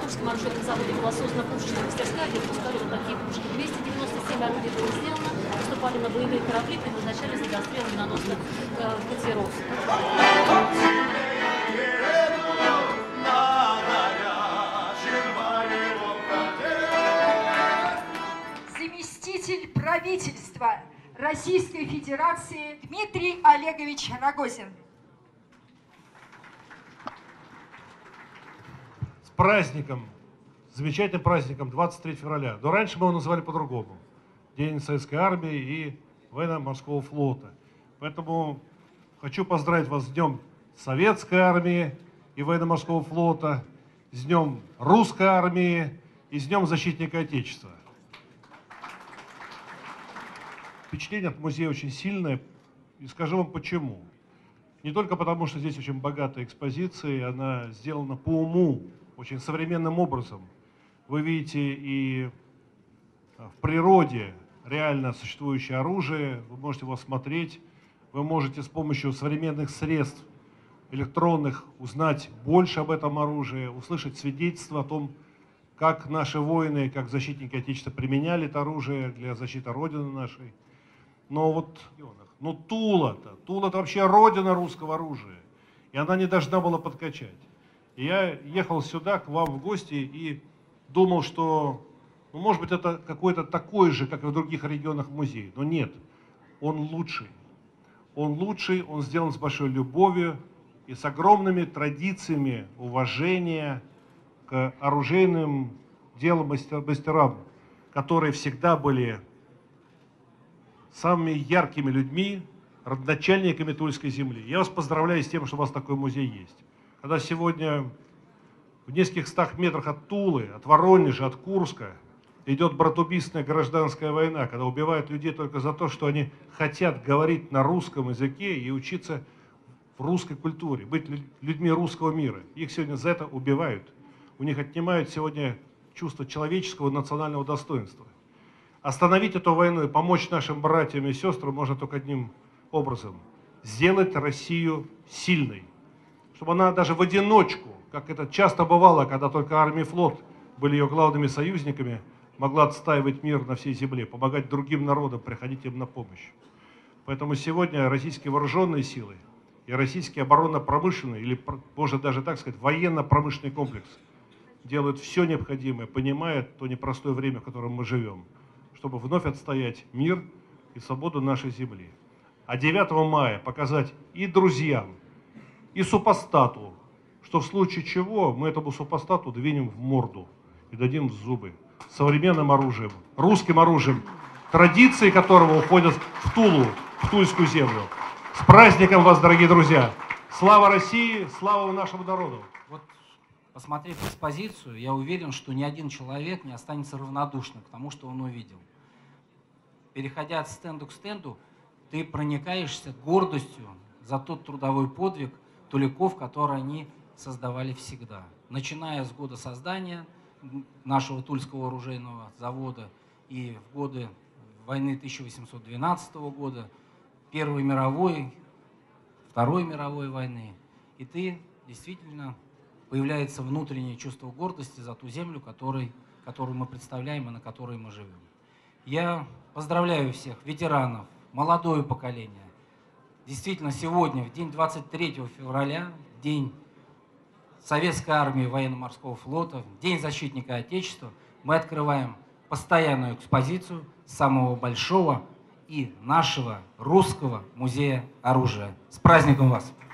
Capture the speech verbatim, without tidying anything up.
Тульском оружейном заводе была создана пушечная мастерская, где выпускали вот такие пушки. двести девяносто семь орудий было сделано, вступали на боевые корабли, предназначались для расстрела миноносных э, катеров. Заместитель правительства Российской Федерации Дмитрий Олегович Рогозин. С праздником, замечательным праздником двадцать третьего февраля. Но раньше мы его называли по-другому. День Советской Армии и Военно-Морского флота. Поэтому хочу поздравить вас с Днем Советской Армии и Военно-Морского флота, с Днем Русской Армии и с Днем Защитника Отечества. Впечатление от музея очень сильное, и скажу вам почему. Не только потому, что здесь очень богатая экспозиция, она сделана по уму, очень современным образом. Вы видите и в природе реально существующее оружие, вы можете его смотреть, вы можете с помощью современных средств электронных узнать больше об этом оружии, услышать свидетельства о том, как наши воины, как защитники Отечества применяли это оружие для защиты Родины нашей. Но вот, ну Тула-то, Тула-то вообще родина русского оружия, и она не должна была подкачать. И я ехал сюда к вам в гости и думал, что, ну, может быть, это какой-то такой же, как и в других регионах музей, но нет, он лучший. Он лучший, он сделан с большой любовью и с огромными традициями уважения к оружейным делам мастерам, которые всегда были самыми яркими людьми, родоначальниками Тульской земли. Я вас поздравляю с тем, что у вас такой музей есть. Когда сегодня в нескольких стах метрах от Тулы, от Воронежа, от Курска идет братоубийственная гражданская война, когда убивают людей только за то, что они хотят говорить на русском языке и учиться в русской культуре, быть людьми русского мира. Их сегодня за это убивают. У них отнимают сегодня чувство человеческого национального достоинства. Остановить эту войну и помочь нашим братьям и сестрам можно только одним образом. Сделать Россию сильной. Чтобы она даже в одиночку, как это часто бывало, когда только армия и флот были ее главными союзниками, могла отстаивать мир на всей земле, помогать другим народам, приходить им на помощь. Поэтому сегодня российские вооруженные силы и российский оборонно-промышленный, или, можно даже так сказать, военно-промышленный комплекс делают все необходимое, понимая то непростое время, в котором мы живем, чтобы вновь отстоять мир и свободу нашей земли. А девятого мая показать и друзьям, и супостату, что в случае чего мы этому супостату двинем в морду и дадим в зубы современным оружием, русским оружием, традиции которого уходят в Тулу, в Тульскую землю. С праздником вас, дорогие друзья! Слава России, слава нашему народу! Вот, посмотрев экспозицию, я уверен, что ни один человек не останется равнодушным к тому, что он увидел. Переходя от стенда к стенду, ты проникаешься гордостью за тот трудовой подвиг туляков, который они создавали всегда. Начиная с года создания нашего Тульского оружейного завода и в годы войны тысяча восемьсот двенадцатого года, Первой мировой, Второй мировой войны. И ты действительно появляется внутреннее чувство гордости за ту землю, которой, которую мы представляем и на которой мы живем. Я поздравляю всех ветеранов, молодое поколение. Действительно, сегодня, в день двадцать третьего февраля, день Советской армии Военно-Морского флота, День защитника Отечества, мы открываем постоянную экспозицию самого большого и нашего русского музея оружия. С праздником вас!